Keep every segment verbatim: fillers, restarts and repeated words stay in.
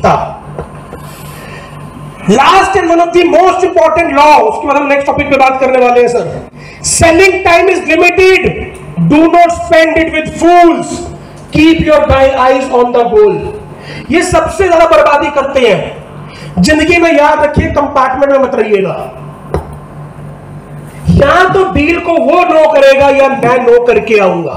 सकता। Last and one of the most important law, उसके बाद हम नेक्स्ट टॉपिक पे बात करने वाले हैं sir. Selling time is limited, do not spend it with fools, keep your eyes on the goal. ये सबसे ज्यादा बर्बादी करते हैं जिंदगी में, याद रखिए, कंपार्टमेंट में मत रहिएगा। या तो डील को वो नो करेगा या मैं नो करके आऊंगा।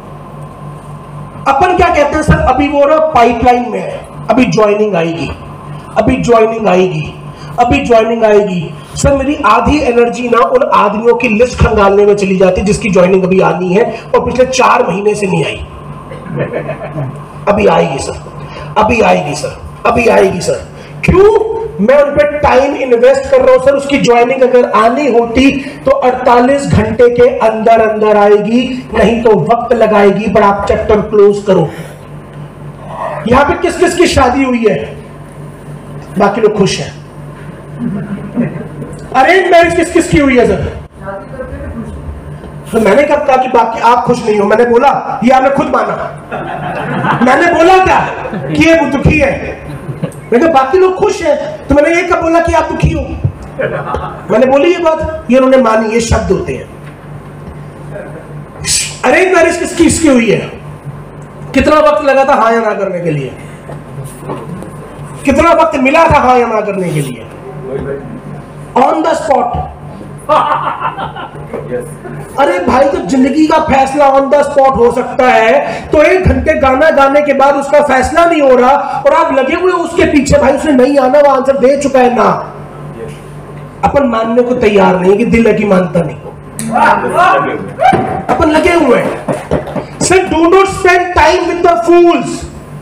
अपन क्या कहते हैं सर, अभी वो ना पाइपलाइन में है, अभी ज्वाइनिंग आएगी, अभी ज्वाइनिंग आएगी, अभी ज्वाइनिंग आएगी। सर मेरी आधी एनर्जी ना उन आदमियों की लिस्ट खंगालने में चली जाती जिसकी ज्वाइनिंग अभी आनी है और पिछले चार महीने से नहीं आई। अभी आएगी सर, अभी आएगी सर, अभी आएगी सर। क्यों? मैं उन पर टाइम इन्वेस्ट कर रहा हूं सर। उसकी ज्वाइनिंग अगर आनी होती तो अड़तालीस घंटे के अंदर अंदर आएगी, नहीं तो वक्त लगाएगी। पर आप चैप्टर क्लोज करो। यहां पे किस किस की शादी हुई है? बाकी लोग खुश हैं। अरेंज मैरिज किस किस की हुई है सर? तो मैंने कब कहा कि बाकी आप खुश नहीं हो? मैंने बोला, ये आपने खुद माना। मैंने बोला क्या कि ये दुखी है? मैंने बाकी लोग खुश हैं, तो मैंने ये कब बोला कि आप दुखी हो? मैंने बोली ये बात, ये उन्होंने मानी। ये शब्द होते हैं। अरेंज मैरिज किसकी किसकी हुई है? कितना वक्त लगा था हाँ या ना करने के लिए? कितना वक्त मिला था हाँ या ना करने के लिए? On the spot. अरे भाई, तो जिंदगी का फैसला ऑन द स्पॉट हो सकता है, तो एक घंटे गाना गाने के बाद उसका फैसला नहीं हो रहा और आप लगे हुए उसके पीछे, भाई उसने नहीं आना, वो आंसर दे चुका है ना। अपन मानने को तैयार नहीं कि दिल है कि मानता नहीं। अपन लगे हुए हैं। Sir do not spend time with the fools.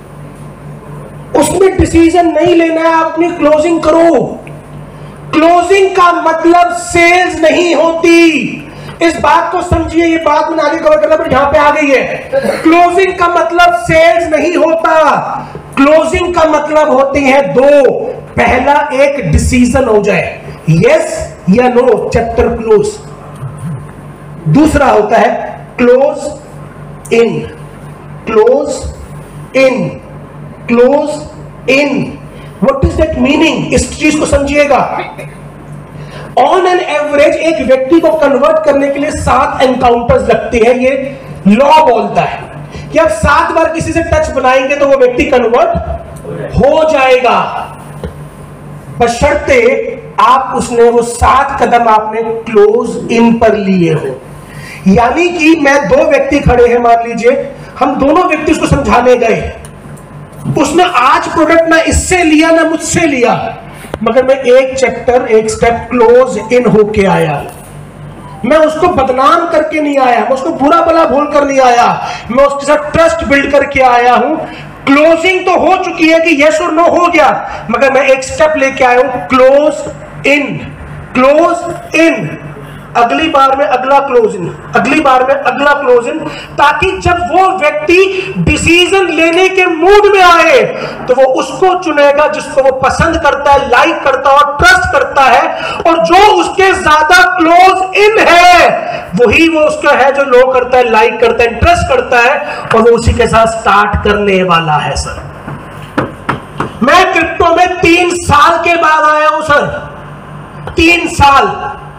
उसमें डिसीजन नहीं लेना है, आप अपनी क्लोजिंग करो। क्लोजिंग का मतलब सेल्स नहीं होती। इस बात को समझिए, ये बात मैंने आगे कवर करना पर यहां पे आ गई है। क्लोजिंग का मतलब सेल्स नहीं होता। क्लोजिंग का मतलब होती है दो। पहला एक डिसीजन हो जाए, यस या नो, चैप्टर क्लोज। दूसरा होता है close in, close in, close in. What is that meaning? इस चीज को समझिएगा। ऑन एन एवरेज एक व्यक्ति को कन्वर्ट करने के लिए सात एनकाउंटर्स लगते हैं। ये लॉ बोलता है कि आप सात बार किसी से टच बनाएंगे तो वो व्यक्ति कन्वर्ट हो जाएगा, बशर्ते आप उसने वो सात कदम आपने क्लोज इन पर लिए हो। यानी कि मैं दो व्यक्ति खड़े हैं, मान लीजिए हम दोनों व्यक्ति उसको समझाने गए, उसने आज प्रोडक्ट ना इससे लिया ना मुझसे लिया, मगर मैं एक चैप्टर एक स्टेप क्लोज इन होके आया। मैं उसको बदनाम करके नहीं आया, मैं उसको बुरा भला बोल कर नहीं आया, मैं उसके साथ ट्रस्ट बिल्ड करके आया हूं। क्लोजिंग तो हो चुकी है कि यस और नो हो गया, मगर मैं एक स्टेप लेके आया हूं, क्लोज इन, क्लोज इन। अगली बार में अगला क्लोज इन, अगली बार में अगला क्लोज इन, ताकि जब वो व्यक्ति डिसीजन लेने के मूड में आए तो वो उसको चुनेगा जिसको वो पसंद करता है, लाइक करता है और ट्रस्ट करता है। और जो उसके ज्यादा क्लोज इन है वही वो उसका है जो लो करता है, लाइक करता है, ट्रस्ट करता है, और वो उसी के साथ स्टार्ट करने वाला है। सर मैं क्रिप्टो में तीन साल के बाद आया हूं सर, तीन साल।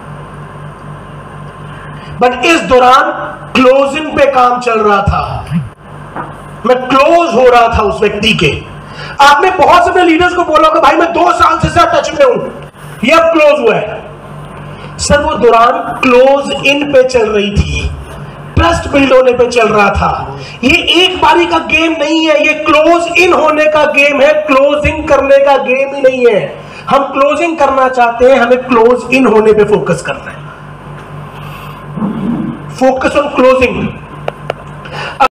बट इस दौरान क्लोजिंग पे काम चल रहा था, मैं क्लोज हो रहा था उस व्यक्ति के। आपने बहुत से लीडर्स को बोला कि भाई मैं दो साल से सर टच में हूं, ये अब क्लोज हुआ है। सर वो दौरान क्लोज इन पे चल रही थी, ट्रस्ट बिल्ड होने पे चल रहा था। ये एक बारी का गेम नहीं है, ये क्लोज इन होने का गेम है, क्लोजिंग करने का गेम ही नहीं है। हम क्लोजिंग करना चाहते हैं, हमें क्लोज इन होने पे फोकस करना है। Focus on closing.